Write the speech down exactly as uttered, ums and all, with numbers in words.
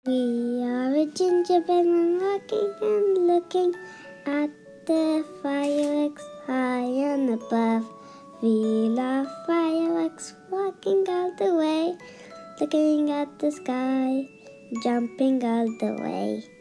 We are a gingerbread man walking and looking at the fireworks high and above. We love fireworks, walking all the way, looking at the sky, jumping all the way.